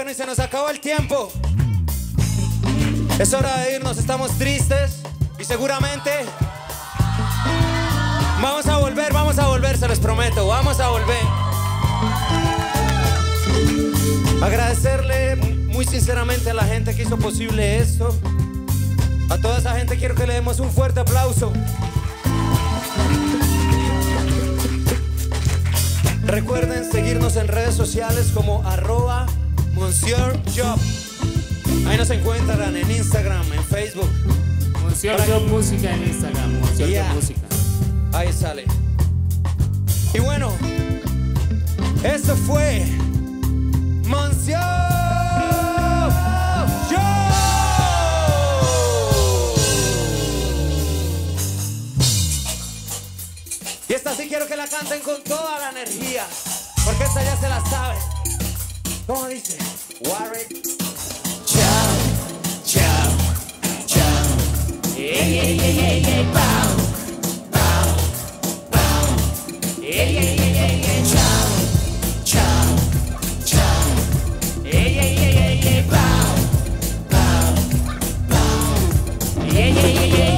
Bueno, y se nos acabó el tiempo. Es hora de irnos, estamos tristes y seguramente vamos a volver, se los prometo, vamos a volver. Agradecerle muy sinceramente a la gente que hizo posible esto. A toda esa gente quiero que le demos un fuerte aplauso. Recuerden seguirnos en redes sociales como @MonsieurJob. Ahí nos encuentran en Instagram, en Facebook. MonsieurJob Música en Instagram, MonsieurJob Música. Ahí sale. Y bueno, esto fue MonsieurJob. Y esta sí quiero que la canten con toda la energía, porque esta ya se la sabe. ¿Cómo dice? Warwick. Chao, chao, chao. Ey, ey, ey, ey, ey, pow, pow, pow. Ey, ey, ey, ey, ey, chao, chao, chao. Ey, ey, ey, ey, ey, pow, pow, pow. Ey, ey, ey, ey, ey.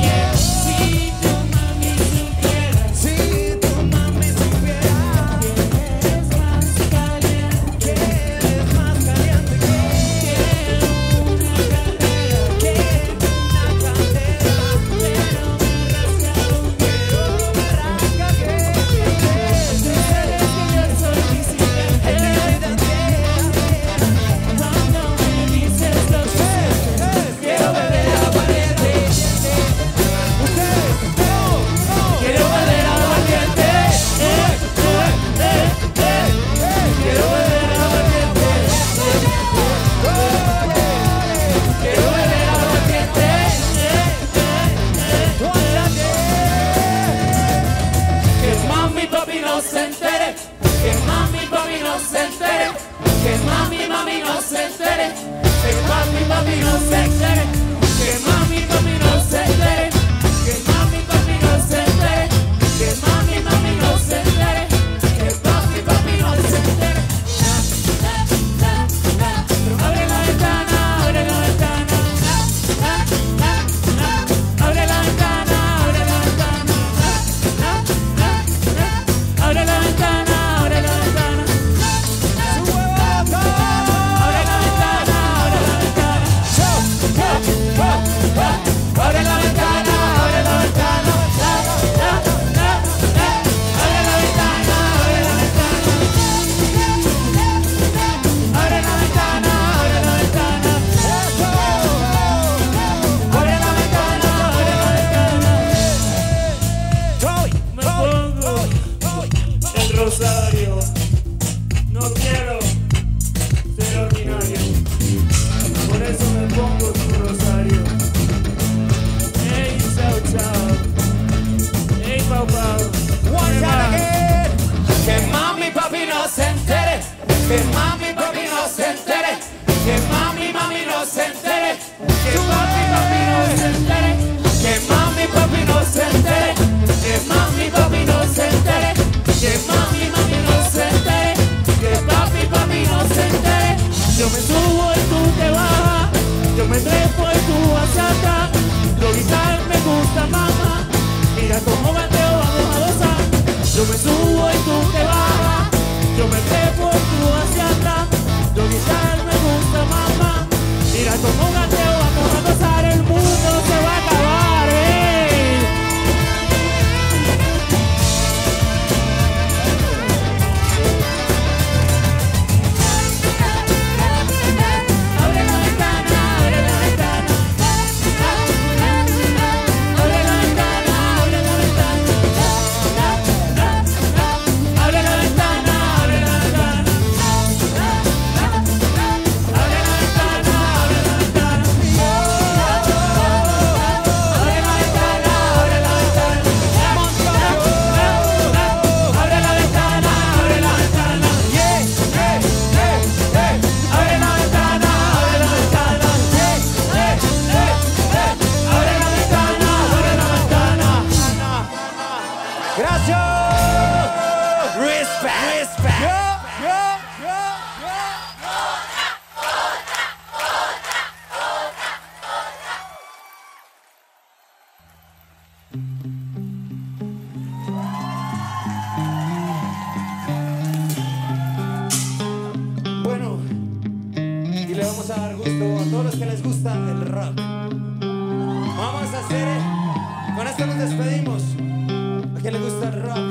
y le vamos a dar gusto a todos los que les gusta el rock. Vamos a hacer, con esto nos despedimos. ¿A quién le gusta el rock?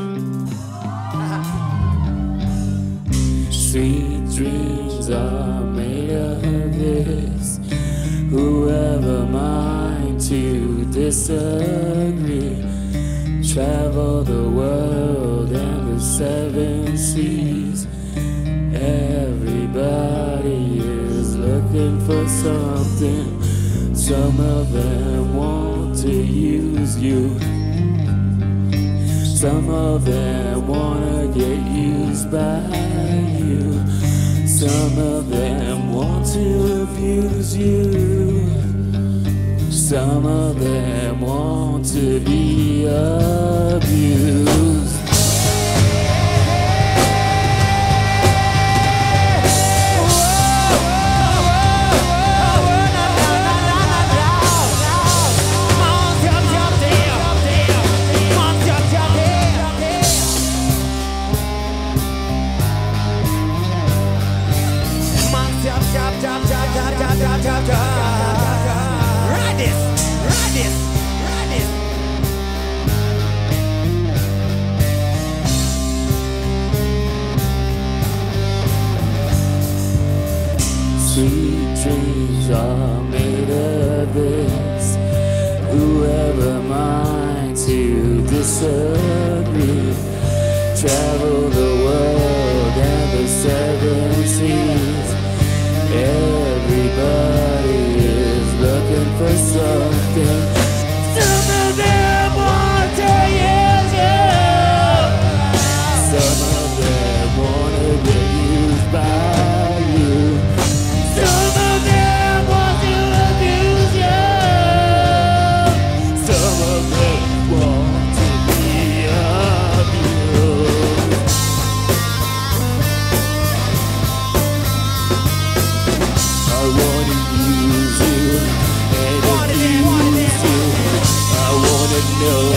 Sweet dreams are made of this. Whoever mind to disagree, travel the world and the 7 seas. Everybody is looking for something. Some of them want to use you. Some of them wanna get used by you. Some of them want to abuse you. Some of them want to be abused. Sweet dreams are made of this. Whoever minds to disagree, travel the world and the 7 seas. Everybody is looking for something. Some of them want to use you. Some of them want to get used by you. Some of them want to abuse you. Some of them want to be abused. I wanna use you and abuse you. I wanna know